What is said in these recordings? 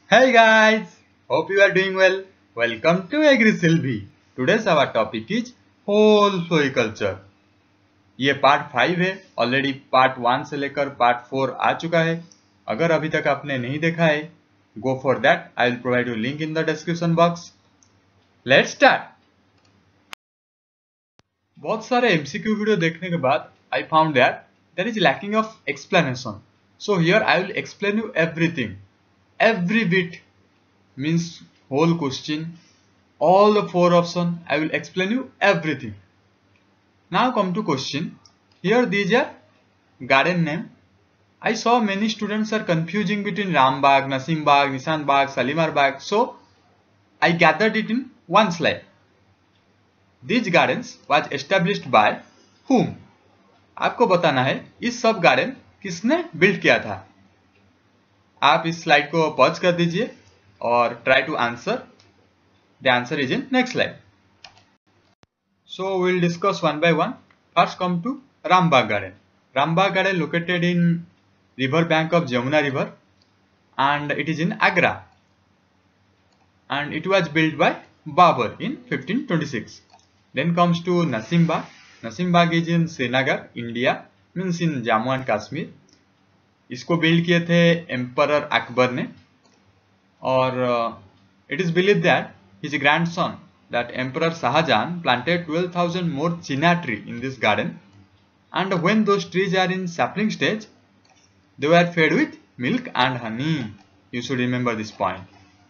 Hey guys, hope you are doing well. Welcome to AgriSylvie. Today's our topic is whole floriculture. ये part 5 है. Already part 1 से लेकर part 4 आ चुका है. अगर अभी तक आपने नहीं देखा है, go for that. I will provide you link in the description box. Let's start. बहुत सारे MCQ वीडियो देखने के बाद I found that there is lacking of explanation. So here I will explain you everything. Every bit means whole question, all the 4 options. I will explain you everything. Now come to question. Here these are garden name. I saw many students are confusing between Ram Bagh, Nasim Bagh, Nissan Bagh, Salimar Bagh. So I gathered it in one slide. These gardens was established by whom? आपको बताना है इस सब garden किसने build किया था. आप इस स्लाइड को पॉज कर दीजिए और try to answer. The answer is in next slide. So will discuss one by one. First come to Rambagh garden. Rambagh garden located in river bank of Jamuna river and it is in Agra and it was built by Babur in 1526. Then comes to Nasim Bagh. Nasim Bagh is in Srinagar, India, means in Jammu and Kashmir. इसको build किए थे emperor Akbar ने और it is believe that his grandson that emperor Shahjahan planted 12,000 more chinar tree in this garden and when those trees are in sapling stage they were fed with milk and honey. You should remember this point.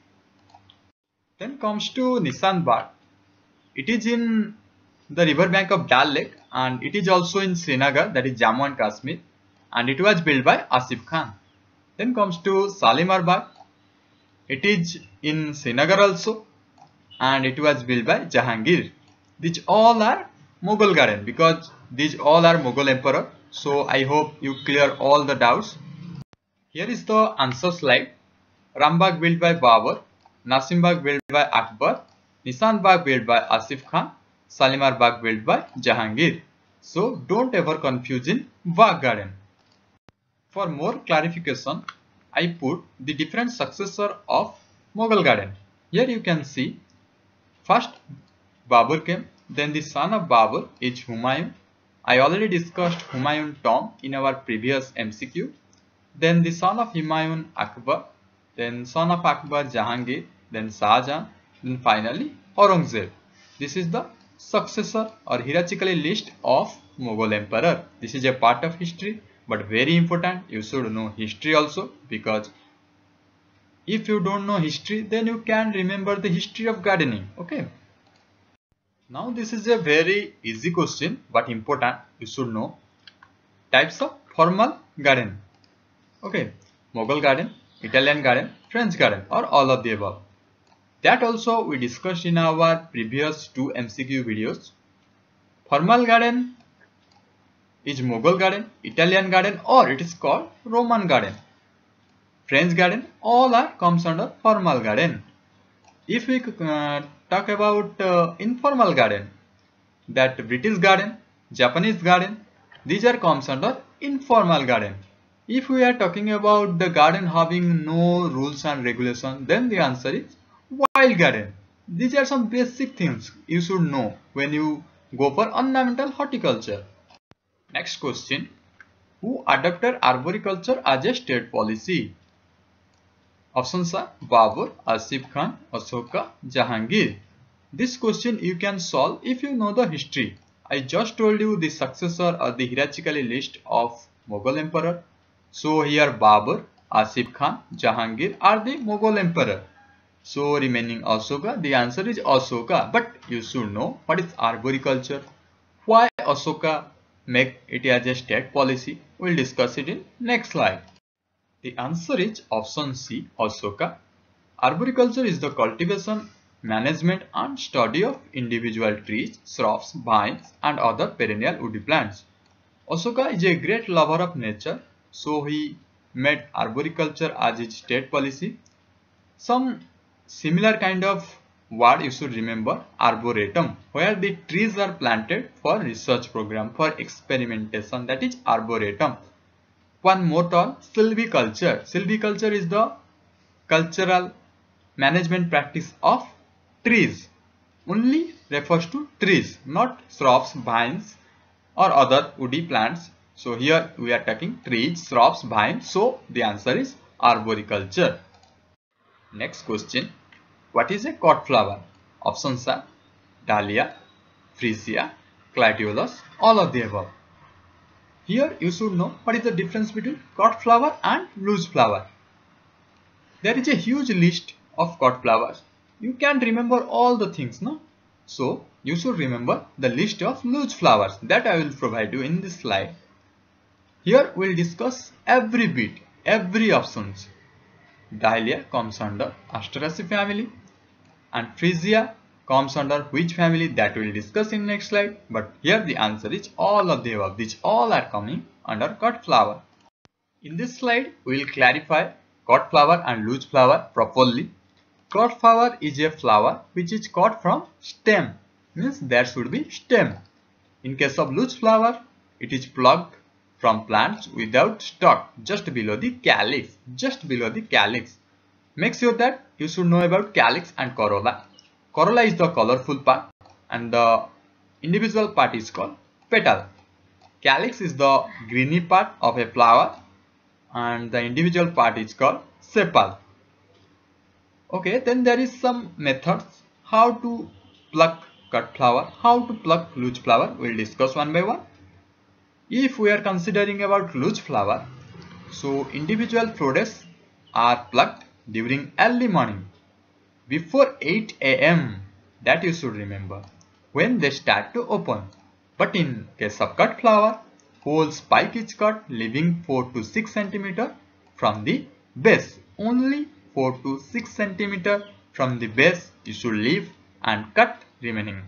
Then comes to Nishat Bagh. It is in the river bank of Dal lake and it is also in Srinagar, that is Jammu and Kashmir, and it was built by Asif Khan. Then comes to Salimar Bagh. It is in Srinagar also and it was built by Jahangir. These all are Mughal garden because these all are Mughal emperor. So I hope you clear all the doubts. Here is the answer slide. Rambagh built by Babur, Nasim Bagh built by Akbar, Nishan Bagh built by Asif Khan, Salimar Bagh built by Jahangir. So don't ever confuse in Bagh garden. For more clarification, I put the different successor of Mughal garden. Here you can see first Babur came, then the son of Babur is Humayun. I already discussed Humayun tomb in our previous MCQ. Then the son of Humayun Akbar, then son of Akbar Jahangir, then Shahjahan, then finally Aurangzeb. This is the successor or hierarchical list of Mughal emperor. This is a part of history. But very important, you should know history also, because if you don't know history, then you can remember the history of gardening. Okay. Now this is a very easy question, but important. You should know types of formal garden. Okay. Mughal garden, Italian garden, French garden, or all of the above. That also we discussed in our previous 2 MCQ videos. Formal garden is Mughal garden, Italian garden, or it is called Roman garden. French garden, all are comes under formal garden. If we talk about informal garden, that British garden, Japanese garden, these are comes under informal garden. If we are talking about the garden having no rules and regulations, then the answer is wild garden. These are some basic things you should know when you go for ornamental horticulture. Next question. Who adopted arboriculture as a state policy? Options are Babur, Asif Khan, Ashoka, Jahangir. This question you can solve if you know the history. I just told you the successor or the hierarchical list of Mughal emperor. So here Babur, Asif Khan, Jahangir are the Mughal emperor. So remaining Ashoka, the answer is Ashoka. But you should know what is arboriculture. Why Ashoka make it as a state policy? We'll discuss it in next slide. The answer is option C, Ashoka. Arboriculture is the cultivation, management and study of individual trees, shrubs, vines and other perennial woody plants. Ashoka is a great lover of nature, so he made arboriculture as his state policy. Some similar kind of word you should remember, arboretum, where the trees are planted for research program, for experimentation, that is arboretum. One more term, silviculture. Silviculture is the cultural management practice of trees. Only refers to trees, not shrubs, vines or other woody plants. So here we are talking trees, shrubs, vines. So the answer is arboriculture. Next question. What is a cut flower? Options are dahlia, freesia, gladiolus, all of the above. Here you should know what is the difference between cut flower and loose flower. There is a huge list of cut flowers. You can't remember all the things, no? So you should remember the list of loose flowers that I will provide you in this slide. Here we will discuss every bit, every options. Dahlia comes under Asteraceae family and freesia comes under which family, that we will discuss in next slide. But here the answer is all of the above. These all are coming under cut flower. In this slide we will clarify cut flower and loose flower properly. Cut flower is a flower which is cut from stem, means there should be stem. In case of loose flower, it is plucked from plants without stalk, just below the calyx, Make sure that you should know about calyx and corolla. Corolla is the colorful part and the individual part is called petal. Calyx is the greeny part of a flower and the individual part is called sepal. Okay, then there is some methods how to pluck cut flower, how to pluck loose flower. We will discuss one by one. If we are considering about loose flower, so individual florets are plucked during early morning before 8 AM, that you should remember, when they start to open. But in case of cut flower, whole spike is cut leaving 4 to 6 cm from the base. Only 4 to 6 cm from the base you should leave and cut remaining.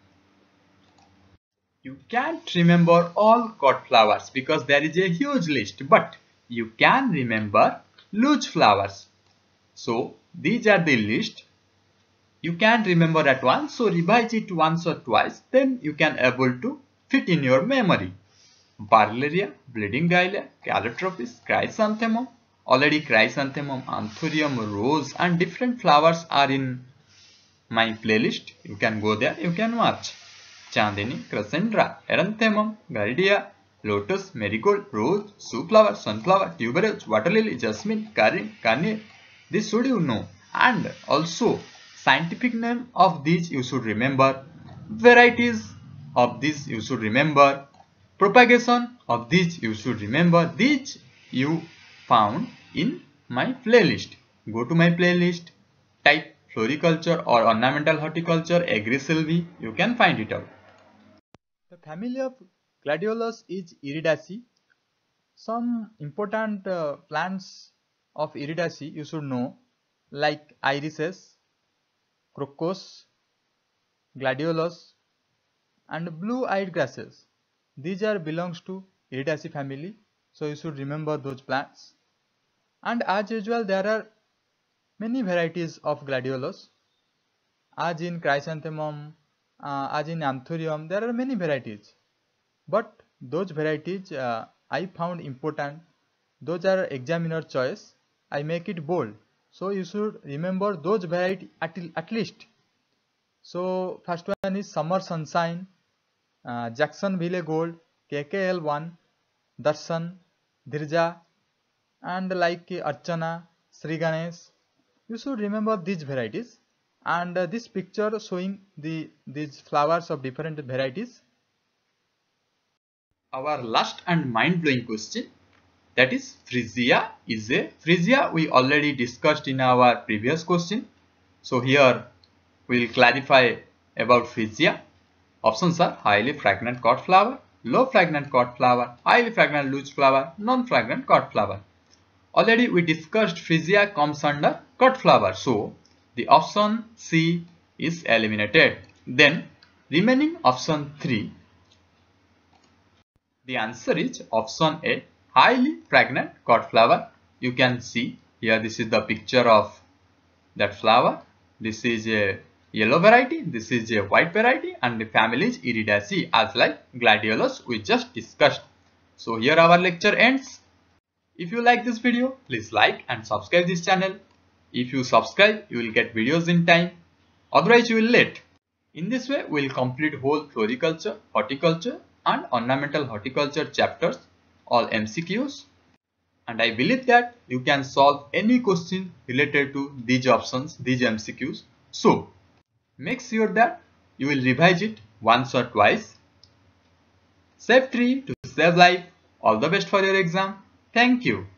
You can't remember all cut flowers because there is a huge list, but you can remember loose flowers. So these are the list. You can't remember at once, so revise it once or twice, then you can able to fit in your memory. Parleria, bleeding dahlia, calotropis, chrysanthemum. Already chrysanthemum, anthurium, rose and different flowers are in my playlist. You can go there, you can watch. Chandini, Crescendra, Eranthemum, Gardia, Lotus, Marigold, Rose, Sunflower, Sunflower, Tuberose, Water Lily, Jasmine, Carnelian. This should you know. And also scientific name of these you should remember. Varieties of these you should remember. Propagation of these you should remember. These you found in my playlist. Go to my playlist, type floriculture or ornamental horticulture, Agri-Sylvie, you can find it out. The family of gladiolus is Iridaceae. Some important plants of Iridaceae you should know, like irises, crocus, gladiolus and blue-eyed grasses. These are belongs to Iridaceae family, so you should remember those plants. And as usual there are many varieties of gladiolus. As in chrysanthemum, as in anthurium, there are many varieties. But those varieties I found important. Those are examiner choice. I make it bold. So you should remember those varieties at least. So first one is Summer Sunshine, Jacksonville Gold, KKL1, Darshan, Dhirja, and like Archana, Sri Ganesh. You should remember these varieties. And this picture showing these flowers of different varieties. Our last and mind-blowing question, that is freesia is a freesia we already discussed in our previous question. So here we will clarify about freesia. Options are highly fragrant cut flower, low fragrant cut flower, highly fragrant loose flower, non-fragrant cut flower. Already we discussed freesia comes under cut flower, so the option C is eliminated. Then remaining option 3. The answer is option A, highly fragrant cut flower. You can see here, this is the picture of that flower. This is a yellow variety, this is a white variety, and the family is Iridaceae, as like gladiolus we just discussed. So here our lecture ends. If you like this video, please like and subscribe this channel. If you subscribe, you will get videos in time. Otherwise, you will late. In this way, we will complete whole floriculture, horticulture and ornamental horticulture chapters, all MCQs. And I believe that you can solve any question related to these options, these MCQs. So, make sure that you will revise it once or twice. Save tree to save life. All the best for your exam. Thank you.